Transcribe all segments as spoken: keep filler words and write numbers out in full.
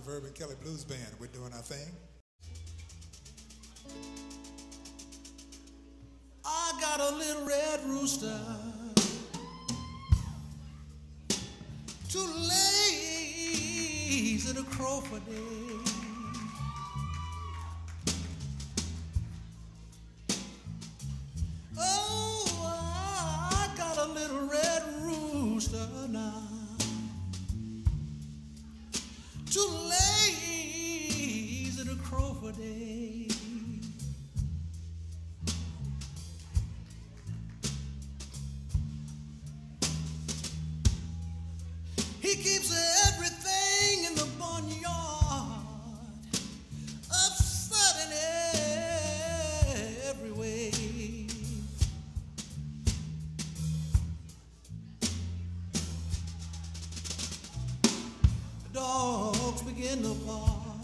Verbon Kelley Blues Band. We're doing our thing. I got a little red rooster, too lazy to crow for days. Oh, I got a little red rooster now, too lazy to crow for days. He keeps everything in the barnyard upset in every way. The dogs begin to bark,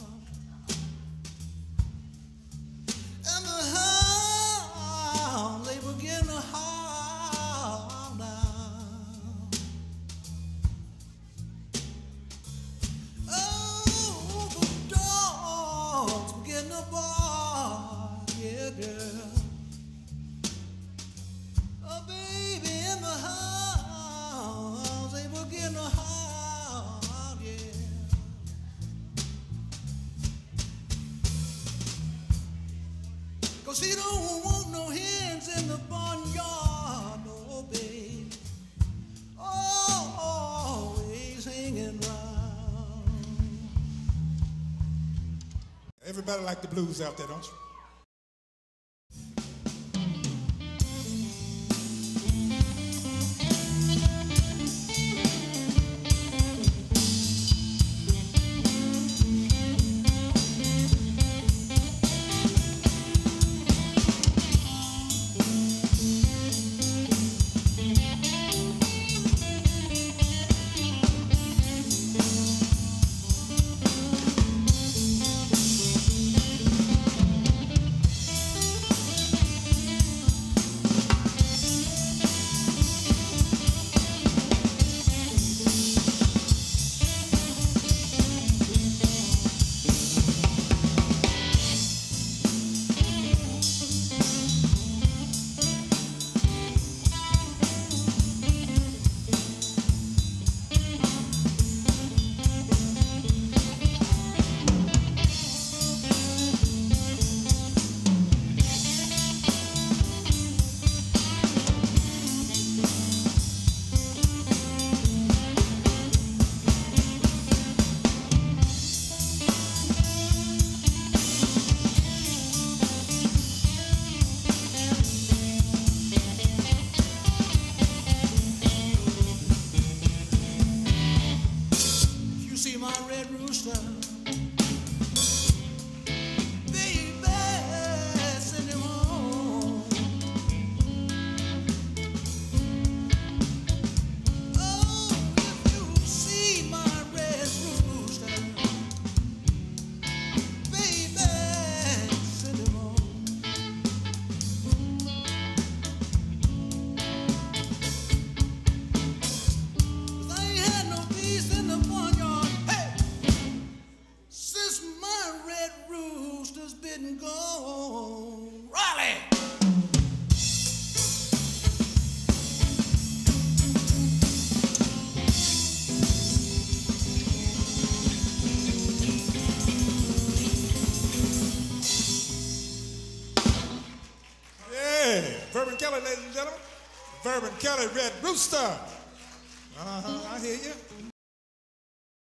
and the hounds, they begin to howl now. Oh, the dogs begin to bark, yeah, girl. Oh, baby, and the hounds, they begin to howl, yeah. Cause he don't want no hens in the barnyard, no, baby. Always hanging round. Everybody like the blues out there, don't you? Rooster, baby, send him home. Oh, if you see my red rooster, baby, send him home. 'Cause I ain't had no peace in the barnyard. My red rooster's been gone. Raleigh! Yeah, Verbon Kelley, ladies and gentlemen. Verbon Kelley, Red Rooster. Uh-huh, I hear you.